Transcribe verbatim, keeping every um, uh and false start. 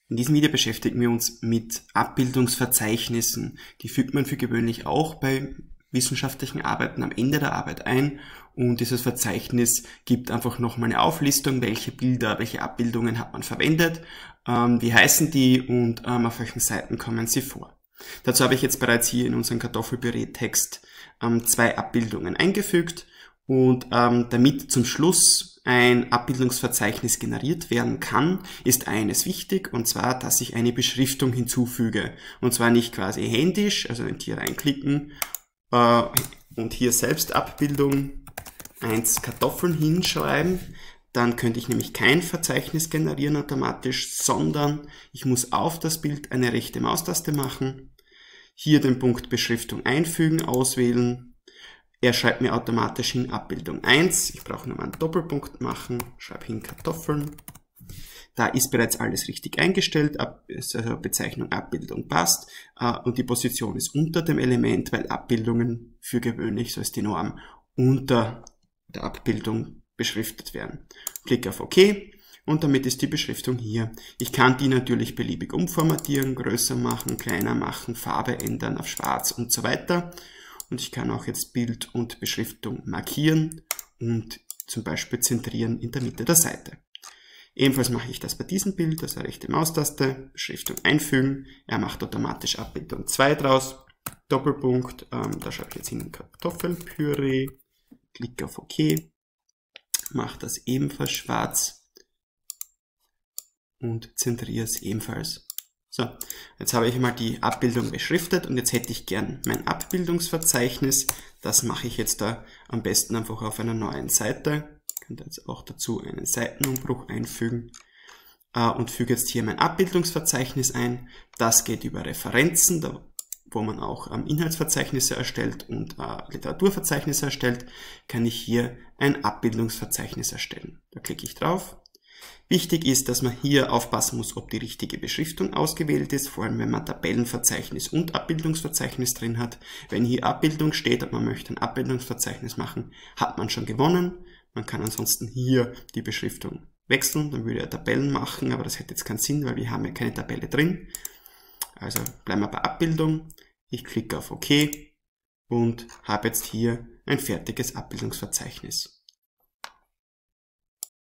In diesem Video beschäftigen wir uns mit Abbildungsverzeichnissen. Die fügt man für gewöhnlich auch bei wissenschaftlichen Arbeiten am Ende der Arbeit ein, und dieses Verzeichnis gibt einfach nochmal eine Auflistung, welche Bilder, welche Abbildungen hat man verwendet, ähm, wie heißen die und ähm, auf welchen Seiten kommen sie vor. Dazu habe ich jetzt bereits hier in unserem Kartoffelpüree-Text ähm, zwei Abbildungen eingefügt, und ähm, damit zum Schluss ein Abbildungsverzeichnis generiert werden kann, ist eines wichtig, und zwar, dass ich eine Beschriftung hinzufüge. Und zwar nicht quasi händisch, also hier reinklicken äh, und hier selbst Abbildung eins Kartoffeln hinschreiben. Dann könnte ich nämlich kein Verzeichnis generieren automatisch, sondern ich muss auf das Bild eine rechte Maustaste machen, hier den Punkt Beschriftung einfügen, auswählen. Er schreibt mir automatisch hin Abbildung eins. Ich brauche nur mal einen Doppelpunkt machen, schreibe hin Kartoffeln. Da ist bereits alles richtig eingestellt, also Bezeichnung Abbildung passt, und die Position ist unter dem Element, weil Abbildungen für gewöhnlich, so ist die Norm, unter der Abbildung beschriftet werden. Klicke auf OK und damit ist die Beschriftung hier. Ich kann die natürlich beliebig umformatieren, größer machen, kleiner machen, Farbe ändern auf schwarz und so weiter. Und ich kann auch jetzt Bild und Beschriftung markieren und zum Beispiel zentrieren in der Mitte der Seite. Ebenfalls mache ich das bei diesem Bild, also rechte Maustaste, Beschriftung einfügen. Er macht automatisch Abbildung zwei draus. Doppelpunkt, ähm, da schreibe ich jetzt hin Kartoffelpüree, klicke auf OK, mache das ebenfalls schwarz und zentriere es ebenfalls. So, jetzt habe ich mal die Abbildung beschriftet und jetzt hätte ich gern mein Abbildungsverzeichnis. Das mache ich jetzt da am besten einfach auf einer neuen Seite. Ich könnte jetzt auch dazu einen Seitenumbruch einfügen äh, und füge jetzt hier mein Abbildungsverzeichnis ein. Das geht über Referenzen, da, wo man auch ähm, Inhaltsverzeichnisse erstellt und äh, Literaturverzeichnisse erstellt, kann ich hier ein Abbildungsverzeichnis erstellen. Da klicke ich drauf. Wichtig ist, dass man hier aufpassen muss, ob die richtige Beschriftung ausgewählt ist, vor allem wenn man Tabellenverzeichnis und Abbildungsverzeichnis drin hat. Wenn hier Abbildung steht und man möchte ein Abbildungsverzeichnis machen, hat man schon gewonnen. Man kann ansonsten hier die Beschriftung wechseln, dann würde er Tabellen machen, aber das hätte jetzt keinen Sinn, weil wir haben ja keine Tabelle drin. Also bleiben wir bei Abbildung. Ich klicke auf OK und habe jetzt hier ein fertiges Abbildungsverzeichnis.